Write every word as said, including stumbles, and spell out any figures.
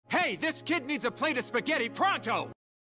Hey, this kid needs a plate of spaghetti pronto!